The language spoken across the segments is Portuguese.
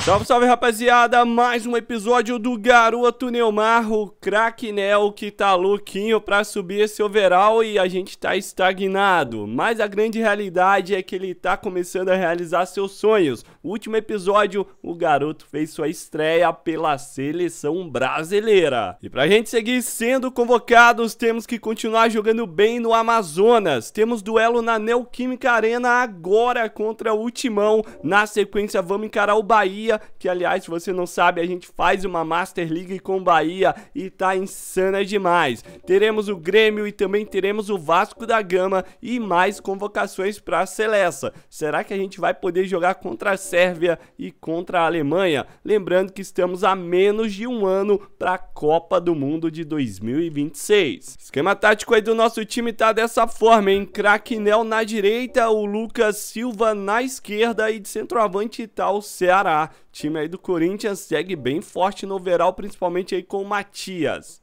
Salve, salve, rapaziada, mais um episódio do Garoto Neymar, o craque Nel que tá louquinho pra subir esse overall e a gente tá estagnado. Mas a grande realidade é que ele tá começando a realizar seus sonhos. No último episódio, o garoto fez sua estreia pela seleção brasileira. E pra gente seguir sendo convocados, temos que continuar jogando bem no Amazonas. Temos duelo na Neoquímica Arena agora contra o Timão. Na sequência, vamos encarar o Bahia, que aliás, se você não sabe, a gente faz uma Master League com o Bahia e tá insana demais. Teremos o Grêmio e também teremos o Vasco da Gama e mais convocações para a Seleção. Será que a gente vai poder jogar contra a Sérvia e contra a Alemanha? Lembrando que estamos a menos de um ano para a Copa do Mundo de 2026. Esquema tático aí do nosso time tá dessa forma, hein? Craque Nel na direita, o Lucas Silva na esquerda e de centroavante tá o Ceará. Time aí do Corinthians segue bem forte no overall, principalmente aí com o Matias.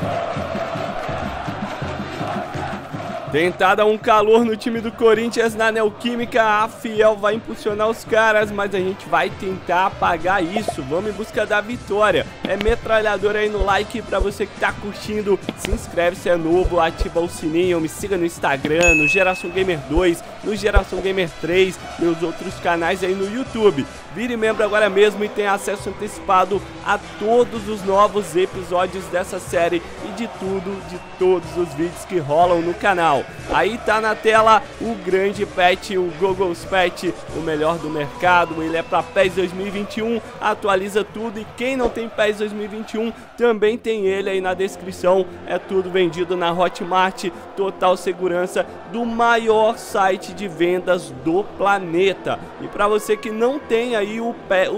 Tentada um calor no time do Corinthians na Neoquímica, a Fiel vai impulsionar os caras, mas a gente vai tentar apagar isso. Vamos em busca da vitória. É metralhadora aí no like pra você que tá curtindo. Se inscreve se é novo, ativa o sininho, me siga no Instagram, no Geração Gamer 2, no Geração Gamer 3, meus outros canais aí no YouTube. Vire membro agora mesmo e tenha acesso antecipado a todos os novos episódios dessa série e de todos os vídeos que rolam no canal. Aí tá na tela o grande pet, o Google's Pet, o melhor do mercado. Ele é pra PES 2021, atualiza tudo e quem não tem PES 2021 também tem ele aí na descrição. É tudo vendido na Hotmart, total segurança, do maior site de vendas do planeta. E pra você que não tem aí o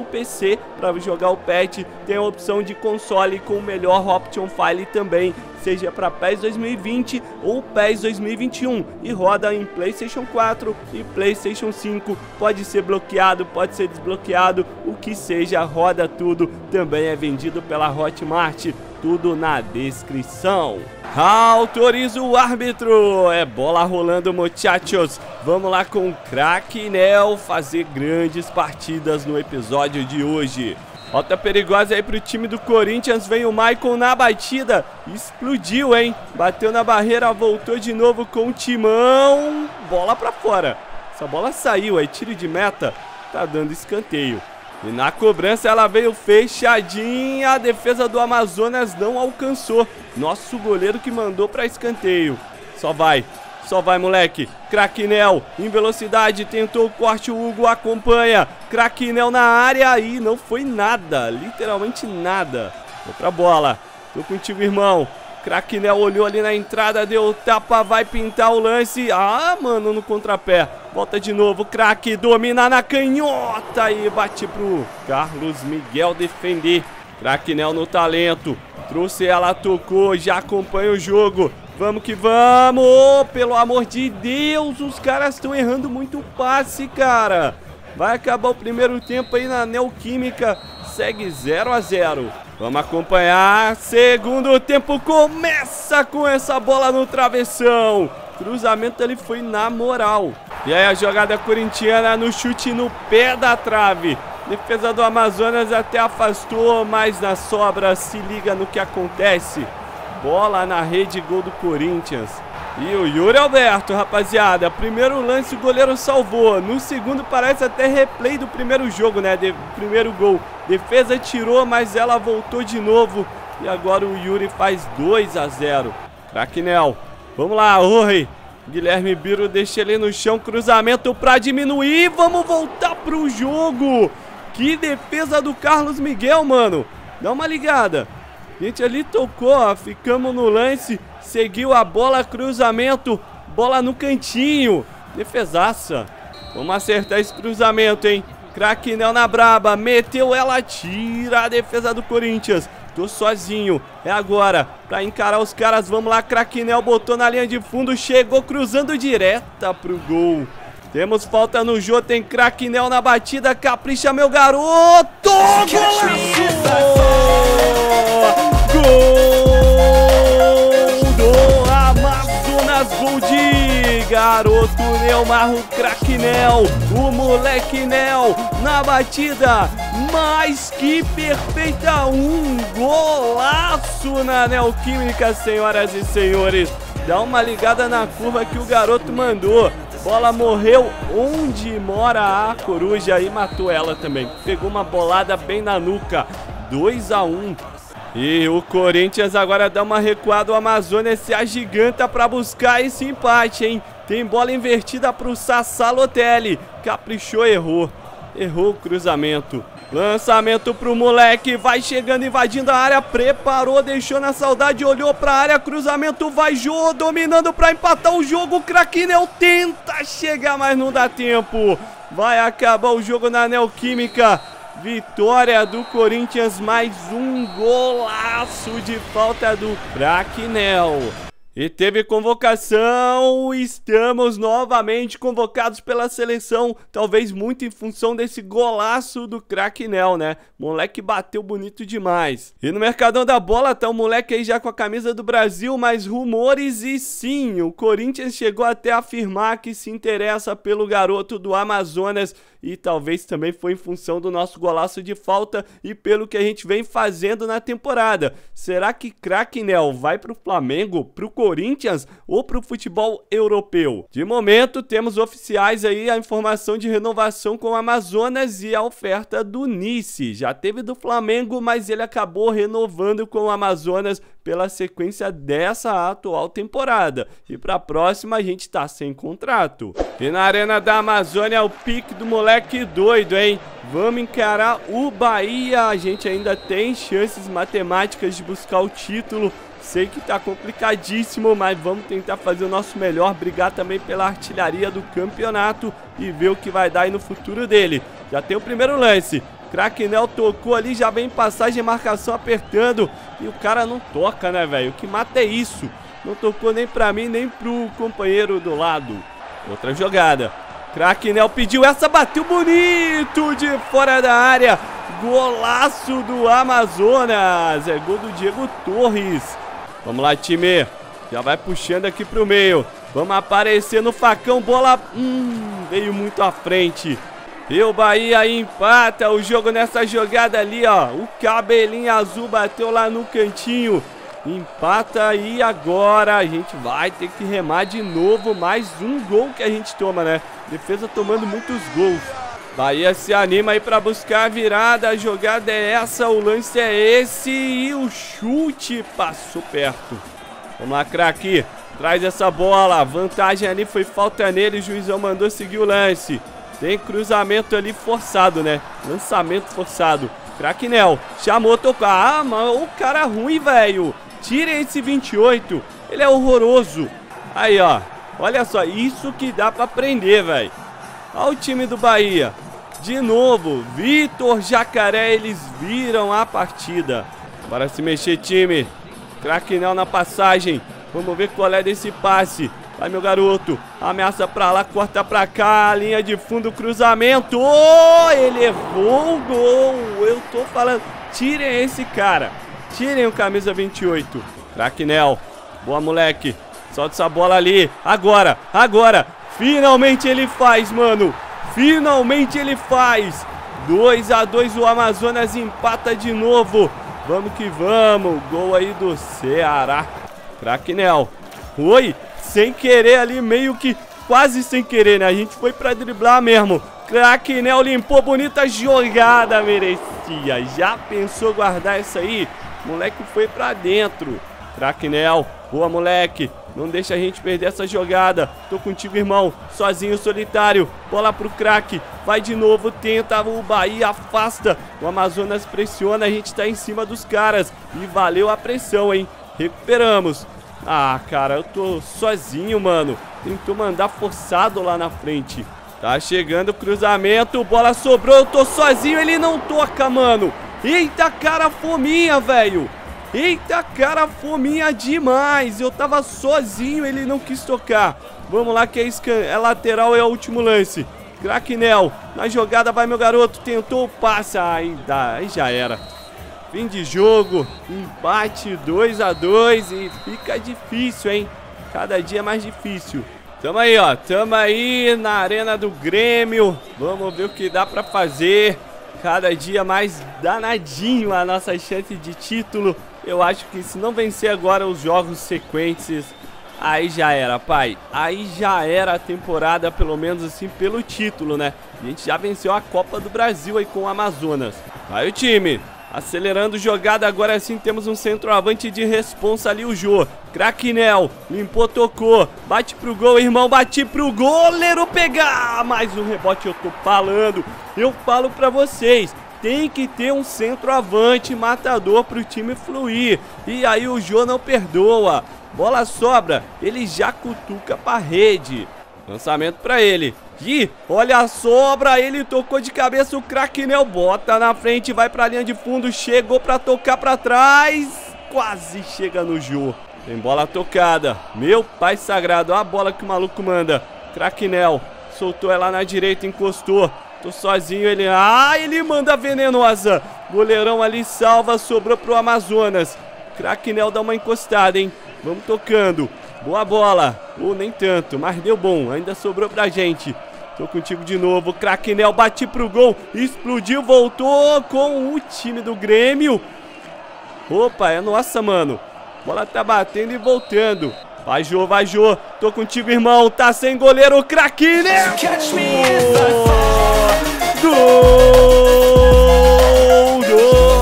PC para jogar o pet, tem a opção de console com o melhor option file também, seja para PES 2020 ou PES 2021, e roda em PlayStation 4 e PlayStation 5, pode ser bloqueado, pode ser desbloqueado, o que seja, roda tudo, também é vendido pela Hotmart, tudo na descrição. Autoriza o árbitro, é bola rolando, muchachos. Vamos lá com o craque Nel fazer grandes partidas no episódio de hoje. Falta perigosa aí pro time do Corinthians, vem o Maicon na batida, explodiu, hein? Bateu na barreira, voltou de novo com o Timão, bola pra fora. Essa bola saiu, aí tiro de meta, tá dando escanteio. E na cobrança ela veio fechadinha, a defesa do Amazonas não alcançou. Nosso goleiro que mandou pra escanteio. Só vai, moleque. Craque Nel em velocidade, tentou o corte, o Hugo acompanha. Craque Nel na área e não foi nada, literalmente nada. Outra bola, tô contigo, irmão. Craque Nel olhou ali na entrada, deu tapa, vai pintar o lance. Ah, mano, no contrapé. Volta de novo, craque, domina na canhota e bate pro Carlos Miguel defender. Craque Nel no talento, trouxe ela, tocou, já acompanha o jogo. Vamos que vamos, oh, pelo amor de Deus, os caras estão errando muito passe, cara. Vai acabar o primeiro tempo aí na Neoquímica, segue 0 a 0. Vamos acompanhar, segundo tempo começa com essa bola no travessão. Cruzamento ali foi na moral. E aí a jogada corintiana no chute no pé da trave. Defesa do Amazonas até afastou, mas na sobra se liga no que acontece. Bola na rede, gol do Corinthians. E o Yuri Alberto, rapaziada, primeiro lance o goleiro salvou. No segundo parece até replay do primeiro jogo, né? Primeiro gol. Defesa tirou, mas ela voltou de novo. E agora o Yuri faz 2 a 0. Craque Nel. Vamos lá, oi. Guilherme Biro deixa ele no chão, cruzamento pra diminuir. Vamos voltar pro jogo. Que defesa do Carlos Miguel, mano. Dá uma ligada. A gente ali tocou, ó, ficamos no lance, seguiu a bola, cruzamento, bola no cantinho, defesaça. Vamos acertar esse cruzamento, hein? Craque Nel na braba, meteu ela, tira a defesa do Corinthians. Tô sozinho, é agora, pra encarar os caras, vamos lá, Craque Nel botou na linha de fundo, chegou cruzando direta pro gol. Temos falta no jogo, tem Craque Nel na batida, capricha meu garoto! Golaço! Gol do Amazonas, gol de Garoto Neomar, o craque Nel, o moleque Nel na batida, mas que perfeita, um golaço na Neoquímica, senhoras e senhores. Dá uma ligada na curva que o garoto mandou. Bola morreu onde mora a coruja e matou ela também. Pegou uma bolada bem na nuca. 2-1. E o Corinthians agora dá uma recuada. O Amazonas se agiganta para buscar esse empate, hein? Tem bola invertida para o Sassá Lotelli. Caprichou, errou. Errou o cruzamento. Lançamento pro moleque, vai chegando, invadindo a área, preparou, deixou na saudade, olhou pra área, cruzamento, vai Jô, dominando pra empatar o jogo, o craque Nel tenta chegar, mas não dá tempo. Vai acabar o jogo na Neoquímica, vitória do Corinthians, mais um golaço de falta do craque Nel. E teve convocação, estamos novamente convocados pela seleção, talvez muito em função desse golaço do craque Nel, né? Moleque bateu bonito demais. E no Mercadão da Bola tá o moleque aí já com a camisa do Brasil, mas rumores e sim, o Corinthians chegou até a afirmar que se interessa pelo garoto do Amazonas e talvez também foi em função do nosso golaço de falta e pelo que a gente vem fazendo na temporada. Será que craque Nel vai pro Flamengo, pro Corinthians ou pro futebol europeu? De momento temos oficiais aí a informação de renovação com o Amazonas e a oferta do Nice. Já teve do Flamengo, mas ele acabou renovando com o Amazonas pela sequência dessa atual temporada. E para a próxima a gente tá sem contrato. E na Arena da Amazônia o pique do moleque doido, hein? Vamos encarar o Bahia. A gente ainda tem chances matemáticas de buscar o título. Sei que tá complicadíssimo, mas vamos tentar fazer o nosso melhor, brigar também pela artilharia do campeonato e ver o que vai dar aí no futuro dele. Já tem o primeiro lance. Craque Nel tocou ali, já vem passagem, marcação apertando. E o cara não toca, né, velho? O que mata é isso. Não tocou nem pra mim, nem pro companheiro do lado. Outra jogada. Craque Nel pediu essa, bateu bonito de fora da área. Golaço do Amazonas. É gol do Diego Torres. Vamos lá, time. Já vai puxando aqui pro meio. Vamos aparecer no facão. Bola veio muito à frente. E o Bahia empata o jogo nessa jogada ali, ó. O cabelinho azul bateu lá no cantinho. Empata e agora a gente vai ter que remar de novo. Mais um gol que a gente toma, né? Defesa tomando muitos gols. Bahia se anima aí pra buscar a virada. A jogada é essa, o lance é esse. E o chute passou perto. Vamos lá, craque. Traz essa bola. Vantagem ali, foi falta nele. O juizão mandou seguir o lance. Tem cruzamento ali forçado, né? Lançamento forçado. Craque Nel. Chamou, tocou. Ah, mano, o cara ruim, velho. Tirem esse 28. Ele é horroroso. Aí, ó. Olha só. Isso que dá pra prender, velho. Olha o time do Bahia. De novo. Vitor Jacaré. Eles viram a partida. Bora se mexer, time. Craque Nel na passagem. Vamos ver qual é desse passe. Vai, meu garoto. Ameaça pra lá, corta pra cá. Linha de fundo, cruzamento. Oh, ele errou o gol. Eu tô falando. Tirem esse cara. Tirem o camisa 28. Craque Nel. Boa, moleque. Solta essa bola ali. Agora, agora. Finalmente ele faz, mano. Finalmente ele faz. 2-2, o Amazonas empata de novo. Vamos que vamos. Gol aí do Ceará. Craque Nel. Oi. Sem querer ali, meio que quase sem querer, né? A gente foi pra driblar mesmo. Craque Nel limpou, bonita jogada, merecia. Já pensou guardar essa aí? Moleque foi pra dentro. Craque Nel, boa, moleque. Não deixa a gente perder essa jogada. Tô contigo, irmão. Sozinho, solitário. Bola pro craque. Vai de novo, tenta. O Bahia afasta. O Amazonas pressiona. A gente tá em cima dos caras. E valeu a pressão, hein? Recuperamos. Ah, cara, eu tô sozinho, mano. Tentou mandar forçado lá na frente. Tá chegando o cruzamento. Bola sobrou, eu tô sozinho. Ele não toca, mano. Eita, cara, fominha, velho. Eita, cara, fominha demais. Eu tava sozinho, ele não quis tocar. Vamos lá que é lateral, é o último lance. Craque Nel, na jogada vai, meu garoto. Tentou, passa, aí já era. Fim de jogo, empate 2-2 e fica difícil, hein? Cada dia mais difícil. Tamo aí, ó. Tamo aí na Arena do Grêmio. Vamos ver o que dá pra fazer. Cada dia mais danadinho a nossa chance de título. Eu acho que se não vencer agora os jogos sequentes, aí já era, pai. Aí já era a temporada, pelo menos assim, pelo título, né? A gente já venceu a Copa do Brasil aí com o Amazonas. Vai o time. Acelerando jogada, agora sim temos um centroavante de responsa ali, o Jô. Craquinel, limpou, tocou. Bate pro gol, irmão, bate pro goleiro pegar. Mais um rebote, eu tô falando. Eu falo pra vocês, tem que ter um centroavante matador pro time fluir. E aí o Jô não perdoa. Bola sobra, ele já cutuca pra rede. Lançamento pra ele. E olha a sobra, ele tocou de cabeça, o Craquinel bota na frente, vai pra linha de fundo, chegou pra tocar pra trás, quase chega no Jô. Tem bola tocada, meu pai sagrado, olha a bola que o maluco manda. Craquinel, soltou ela na direita, encostou, tô sozinho, ele manda venenosa. Goleirão ali salva, sobrou pro Amazonas. Craquinel dá uma encostada, hein, vamos tocando. Boa bola, ou nem tanto, mas deu bom, ainda sobrou pra gente. Tô contigo de novo, Craquinel bate pro gol, explodiu, voltou com o time do Grêmio. Opa, é nossa, mano. Bola tá batendo e voltando. Vai, Jô, tô contigo, irmão, tá sem goleiro, Craquinel. Gol do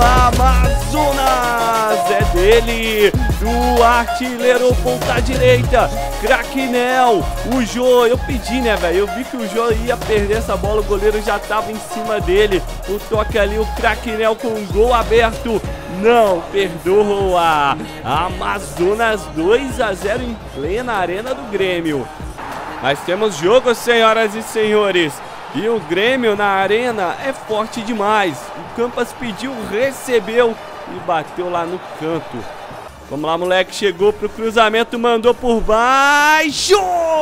Amazonas, é dele. Do artilheiro ponta direita, Craquinel, o Jô, eu pedi, né, velho, eu vi que o Jô ia perder essa bola, o goleiro já tava em cima dele, o toque ali, o Craquinel com um gol aberto, não perdoa, Amazonas 2-0 em plena Arena do Grêmio. Mas temos jogo, senhoras e senhores, e o Grêmio na arena é forte demais, o Campas pediu, recebeu e bateu lá no canto. Vamos lá, moleque, chegou pro cruzamento, mandou por baixo,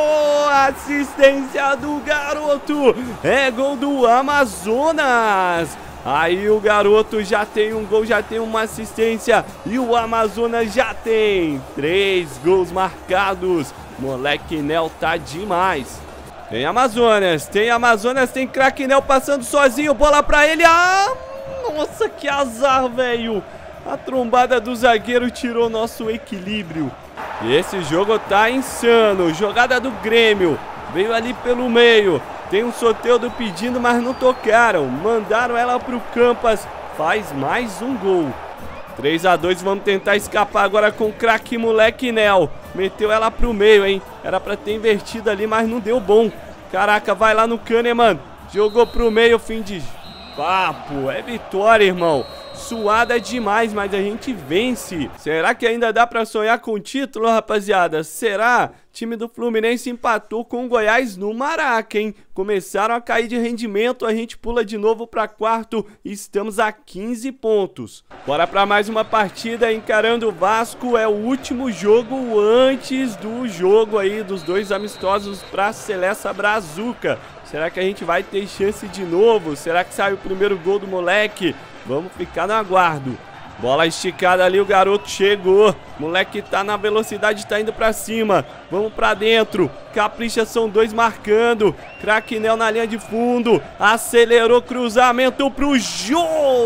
assistência do garoto, é gol do Amazonas. Aí o garoto já tem um gol, já tem uma assistência e o Amazonas já tem 3 gols marcados. Moleque Nel tá demais. Tem Amazonas, tem Craquinel passando sozinho, bola pra ele, nossa, que azar, velho. A trombada do zagueiro tirou nosso equilíbrio. E esse jogo tá insano. Jogada do Grêmio. Veio ali pelo meio. Tem um Soteldo pedindo, mas não tocaram. Mandaram ela pro Campas. Faz mais um gol. 3-2, vamos tentar escapar agora com o craque moleque Nel. Meteu ela pro meio, hein? Era pra ter invertido ali, mas não deu bom. Caraca, vai lá no Kahneman. Jogou pro meio, fim de papo. É vitória, irmão. Suada demais, mas a gente vence. Será que ainda dá pra sonhar com o título, rapaziada? Será? Time do Fluminense empatou com o Goiás no Maraca, hein? Começaram a cair de rendimento, a gente pula de novo pra quarto e estamos a 15 pontos. Bora pra mais uma partida encarando o Vasco, é o último jogo antes do jogo aí dos 2 amistosos pra Celeste Brazuca. Será que a gente vai ter chance de novo? Será que sai o primeiro gol do moleque? Vamos ficar no aguardo. Bola esticada ali, o garoto chegou. Moleque tá na velocidade, tá indo pra cima. Vamos pra dentro. Capricha, são 2 marcando. Craquinel na linha de fundo. Acelerou, cruzamento pro Jô.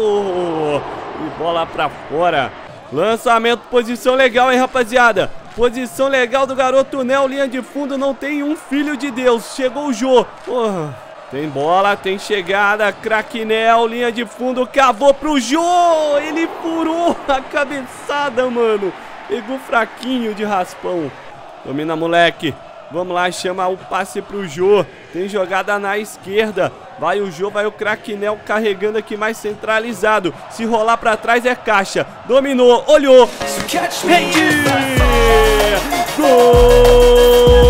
E bola pra fora. Lançamento, posição legal, hein, rapaziada. Posição legal do garoto Nel, linha de fundo, não tem um filho de Deus. Chegou o Jô. Tem bola, tem chegada, Craquinel, linha de fundo, cavou pro Jô. Ele furou a cabeçada, mano. Pegou fraquinho de raspão. Domina, moleque. Vamos lá, chama o passe pro Jô. Tem jogada na esquerda. Vai o Jô, vai o Craquinel carregando aqui mais centralizado. Se rolar pra trás é caixa. Dominou, olhou. Rede! Gol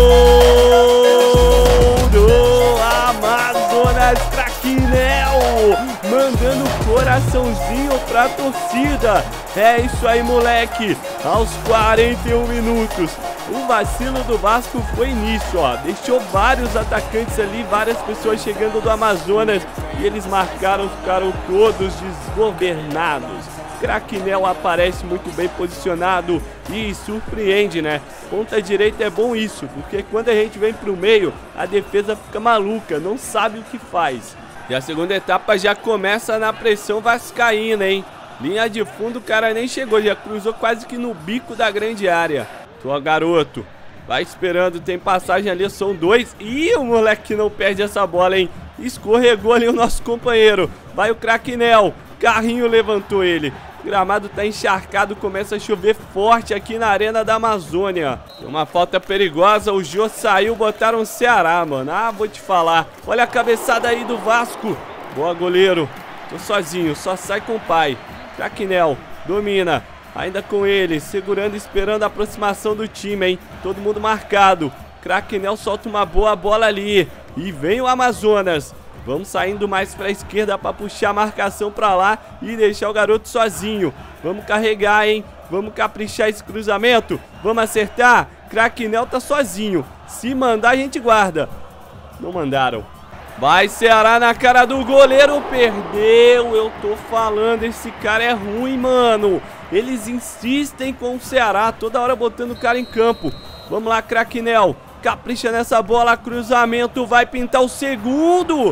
do Amazonas, Craquinel. Mandando coraçãozinho pra torcida. É isso aí, moleque. Aos 41 minutos. O vacilo do Vasco foi nisso, ó. Deixou vários atacantes ali, várias pessoas chegando do Amazonas. E eles marcaram, ficaram todos desgovernados. Craquinel aparece muito bem posicionado e surpreende, né? Ponta direita é bom isso, porque quando a gente vem pro meio, a defesa fica maluca, não sabe o que faz. E a segunda etapa já começa na pressão vascaína, hein? Linha de fundo, o cara nem chegou, já cruzou quase que no bico da grande área. Tô, garoto. Vai esperando, tem passagem ali, são 2. Ih, o moleque não perde essa bola, hein? Escorregou ali o nosso companheiro. Vai o Craquinel. Carrinho levantou ele. O gramado tá encharcado, começa a chover forte aqui na Arena da Amazônia. Tem uma falta perigosa, o Jô saiu, botaram o Ceará, mano. Ah, vou te falar. Olha a cabeçada aí do Vasco. Boa, goleiro. Tô sozinho, só sai com o pai. Craquinel, domina. Ainda com ele, segurando, esperando a aproximação do time, hein? Todo mundo marcado. Craquinel solta uma boa bola ali. E vem o Amazonas. Vamos saindo mais pra esquerda pra puxar a marcação pra lá e deixar o garoto sozinho. Vamos carregar, hein? Vamos caprichar esse cruzamento. Vamos acertar. Craquinel tá sozinho. Se mandar, a gente guarda. Não mandaram. Vai Ceará na cara do goleiro. Perdeu. Eu tô falando, esse cara é ruim, mano. Eles insistem com o Ceará, toda hora botando o cara em campo. Vamos lá, Craquinel. Capricha nessa bola, cruzamento, vai pintar o segundo.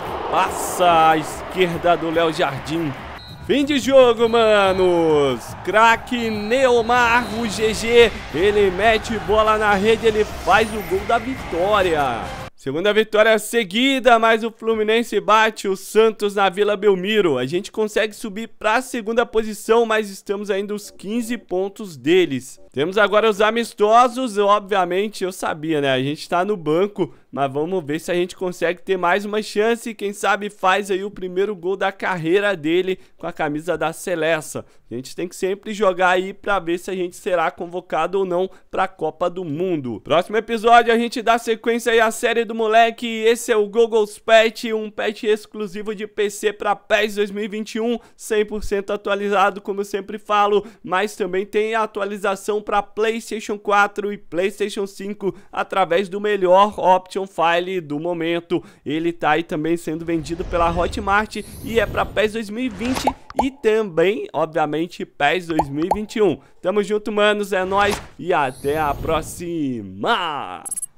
Passa à esquerda do Léo Jardim. Fim de jogo, manos. Craque Neomar, o GG. Ele mete bola na rede, ele faz o gol da vitória. Segunda vitória seguida, mas o Fluminense bate o Santos na Vila Belmiro. A gente consegue subir para a segunda posição, mas estamos ainda os 15 pontos deles. Temos agora os amistosos, obviamente, eu sabia, né? A gente tá no banco, mas vamos ver se a gente consegue ter mais uma chance. Quem sabe faz aí o primeiro gol da carreira dele com a camisa da Seleção. A gente tem que sempre jogar aí pra ver se a gente será convocado ou não pra Copa do Mundo. Próximo episódio a gente dá sequência aí à série do moleque. Esse é o Google's Patch, um patch exclusivo de PC pra PES 2021, 100% atualizado, como eu sempre falo, mas também tem a atualização para PlayStation 4 e PlayStation 5 através do melhor option file do momento. Ele tá aí também sendo vendido pela Hotmart e é para PES 2020 e também, obviamente, PES 2021. Tamo junto, manos, é nóis e até a próxima!